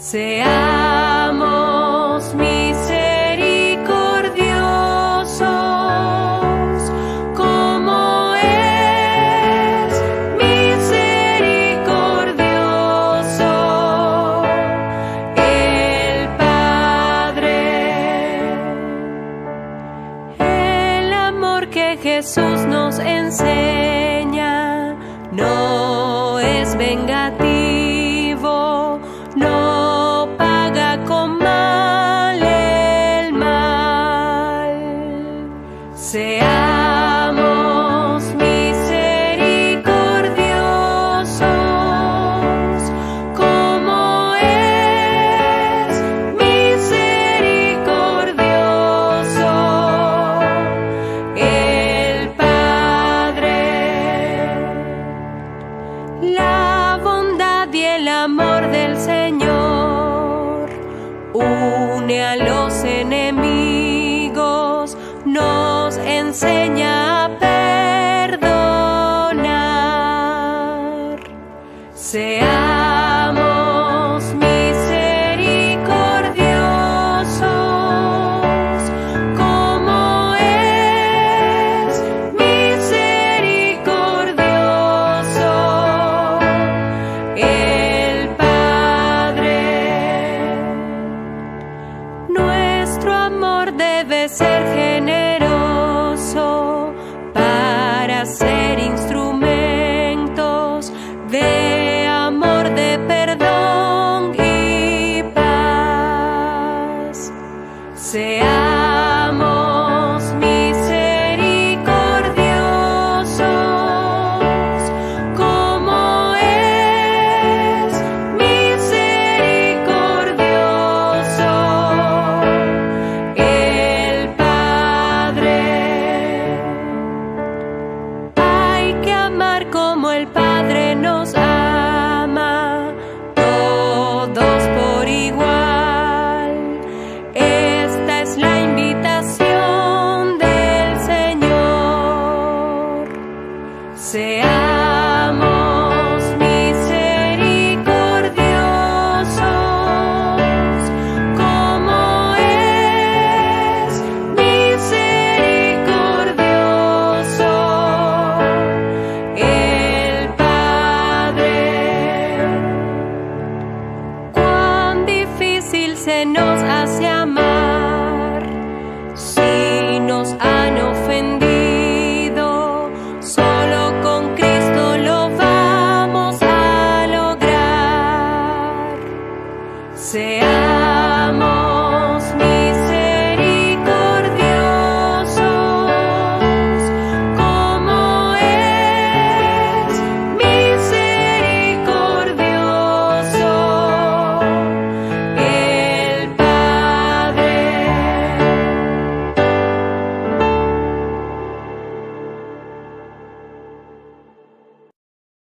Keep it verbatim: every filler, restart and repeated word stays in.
Seamos misericordiosos, como es misericordioso el Padre. El amor que Jesús nos enseña no es vengativo, no paga con mal el mal. Seamos misericordiosos, como es misericordioso el Padre. La bondad y el amor del Señor une a los enemigos, nos enseña a perdonar. Seamos misericordiosos, como es misericordioso el Padre. Nuestro amor debe ser generoso para ser instrumentos de amor, de perdón y paz. Seamos misericordiosos, como es misericordioso el Padre. Hay que amar como el Padre nos ama, todos por igual. Esta es la invitación del Señor. Sea